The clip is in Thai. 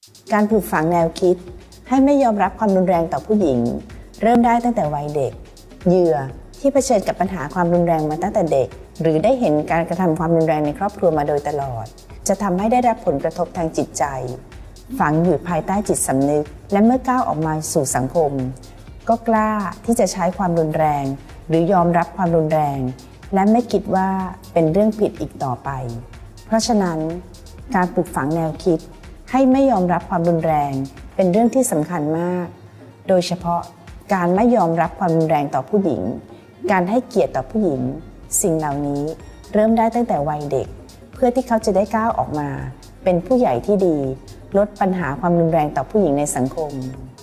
การปลูกฝังแนวคิดให้ไม่ยอมรับความรุนแรงต่อผู้หญิงเริ่มได้ตั้งแต่วัยเด็กเหยื่อที่เผชิญกับปัญหาความรุนแรงมาตั้งแต่เด็กหรือได้เห็นการกระทำความรุนแรงในครอบครัวมาโดยตลอดจะทำให้ได้รับผลกระทบทางจิตใจฝังอยู่ภายใต้จิตสำนึกและเมื่อก้าวออกมาสู่สังคมก็กล้าที่จะใช้ความรุนแรงหรือยอมรับความรุนแรงและไม่คิดว่าเป็นเรื่องผิดอีกต่อไปเพราะฉะนั้นการปลูกฝังแนวคิดให้ไม่ยอมรับความรุนแรงเป็นเรื่องที่สำคัญมากโดยเฉพาะการไม่ยอมรับความรุนแรงต่อผู้หญิงการให้เกียรติต่อผู้หญิงสิ่งเหล่านี้เริ่มได้ตั้งแต่วัยเด็กเพื่อที่เขาจะได้ก้าวออกมาเป็นผู้ใหญ่ที่ดีลดปัญหาความรุนแรงต่อผู้หญิงในสังคม